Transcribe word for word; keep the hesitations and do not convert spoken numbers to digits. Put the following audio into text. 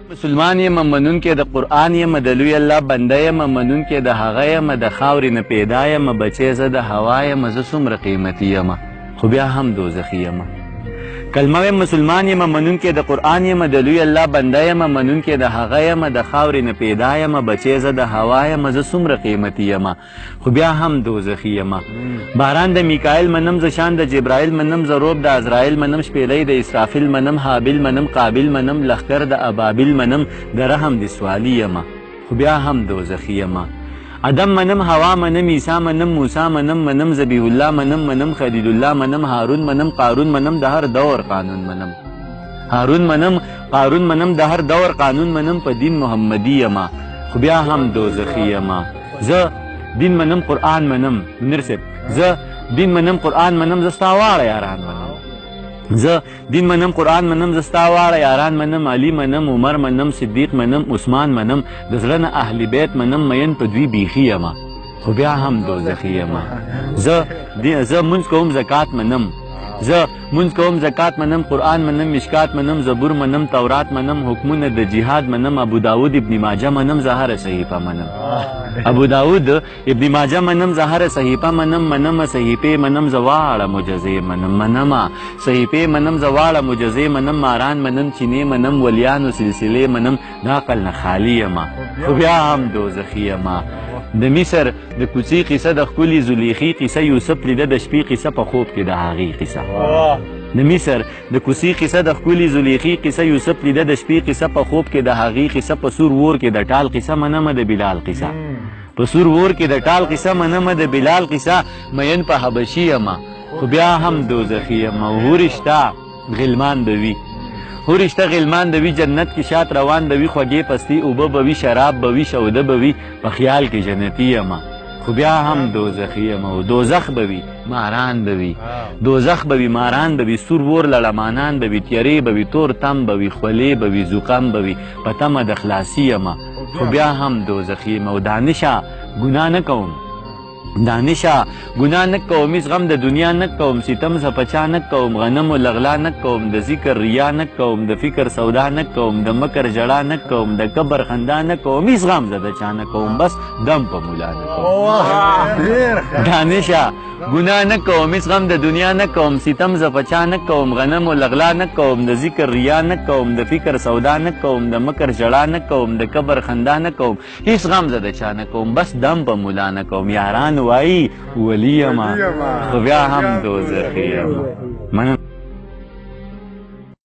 مسلمان یم منونکی د قرآن یم د لوی الله بنده یم منونکی د هغه یم د خاورې نه پیدا یم بچی زه د هوا یم زه څومره قیمتي یم خو بیا هم دوزخي یم کلمه یم مسلمان یم منونکی د قرآن یم د لوی الله بنده یم منونکی د هغه یم د خاورې نه پیدا یم بچی زه د هوا یم زه څومره قیمتي یم خو بیا هم دوزخي یم باران د میکائیل منم زه شان د جبرائیل منم زه روب د عزرائیل منم شپیلی د اسرافیل منم حابیل منم قابیل منم لښکر د ابابیل منم د رحم د سوالی یم خو بیا هم دوزخي یم ادم منم هوا منم عیسی منم موسی منم منم ذبیح الله منم منم خلیل الله منم هارون منم قارون منم د هر دور قانون منم هارون منم قارون منم د هر دور قانون منم په دین محمدي یم خو بیا هم دوزخي یم زه دین منم قرآن منم منیر صاحب زه دین منم قرآن منم زه ستا واړه یاران منم زه دین منم قرآن منم زه ستا واړه یاران منم علي منم عمر منم صدیق منم عثمان منم د زړه نه اهل بیت منم مین په دوی بیخي یم خو بیا هم دوزخي یم زه زه مونځ کوم زکات منم زه مونځ کوم زکات منم قرآن منم مشکات منم زبور منم تورات منم حکمونه د جهاد منم ابو داود ابن ماجه منم زه هره صحیفه منم ابو داود ابن ماجه منم زه هره صحیفه منم منم صحیفې منم زه واړه معجزې منم منم صحیفې منم زه واړه معجزې منم ماران منم چینې منم ولیانو سلسلې منم د عقل نه خالي یم خو بیا هم دوزخي یم د مصر د کوڅې قصه د ښکلي زلیخي قصه یوسف لیده د شپې قصه په خوب کې د هغې قصه د مصر د کوڅې قصه د ښکلي زلیخي قصه یوسف لیده د شپې قصه په خوب کې د هغې قصه په سور ور کې د ټال قصه منمه د بلال قصه په سور ور کې د ټال قصه منمه د بلال قصه مین په حبشي یم خو بیا هم دوزخي یم هورشته غلمان به وي هورشته غلمان به وي جنت کې شات روان به وي خوږې پستي اوبه به وي شراب به وي شوده به وي په خیال کې جنتي یم خو بیا هم دوزخي یم او دوزخ به وي ماران به وي دوزخ به وي ماران به وي سور ور لړمانان به وي تیارې به وي تور تم به وي خولې به وي زکام به وي په تمه د خلاصي یم خو بیا هم دوزخي یم او دانشه ګناه نه کوم دانشه ګناه نه کوم هېڅ غم د دنیا نه کوم ستم سپچا نه کوم غنم و لغلا نه کوم د ذکر ریا نه کوم د فکر سودا نه کوم د مکر جړا نه کوم د کبر خندا نه کوم هېڅ غم زه د چا نه کوم بس دم په مولا نه کوم دانشه ګناه نه کوم هېڅ غم د دنیا نه کوم ستم زپچا نه کوم غنم و لغلا نه کوم د ذکر ریا نه کوم د فکر سودا نه کوم د مکر جړا نه کوم د کبر خندا نه کوم هېڅ غم زه د چا نه کوم بس دم په مولا نه کوم یاران وایي ولی یم خو بیا هم دوزخي یم